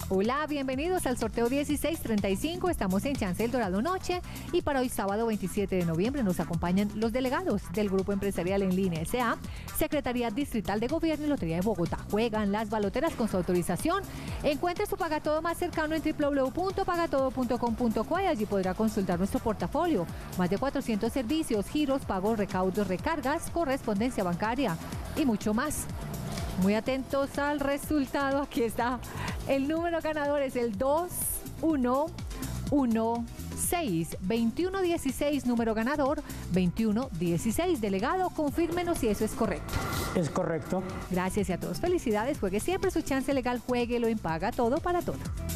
Hola, bienvenidos al sorteo 1635. Estamos en Chance del Dorado Noche y para hoy sábado 27 de noviembre nos acompañan los delegados del Grupo Empresarial en Línea S.A., Secretaría Distrital de Gobierno y Lotería de Bogotá. Juegan las baloteras con su autorización. Encuentre su Pagatodo más cercano en www.pagatodo.com.co y allí podrá consultar nuestro portafolio. Más de 400 servicios, giros, pagos, recaudos, recargas, correspondencia bancaria y mucho más. Muy atentos al resultado. Aquí está. El número ganador es el 2116. 2116, número ganador 2116. Delegado, confírmenos si eso es correcto. Es correcto. Gracias y a todos. Felicidades. Juegue siempre su chance legal. Juéguelo en Paga Todo para Todo.